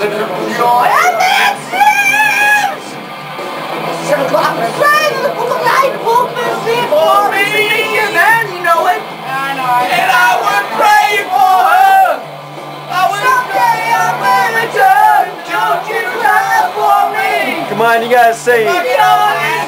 joy and excess. 7 o'clock, friend, the book of life opens before me, and then you know it. I know. And I would pray for her. I would someday I may return. Don't you cry for me. Come on, you gotta say it. Living on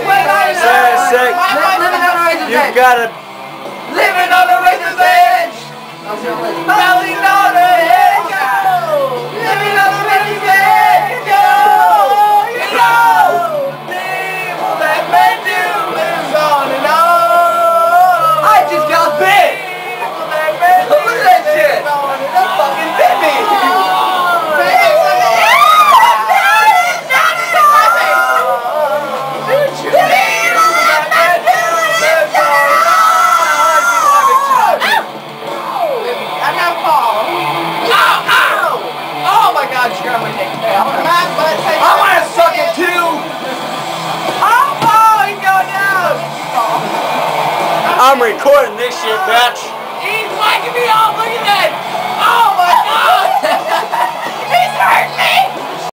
the You gotta. Living on the razor's edge. Melting on the edge. Living on the razor's edge. You know, the evil that men do lives on and on. I just got bit. Look at that shit. That fucking bit me. I want to suck it too! Oh, he's going down! I'm recording this shit, bitch. He's whacking me off, look at that! Oh my god! He's hurting me!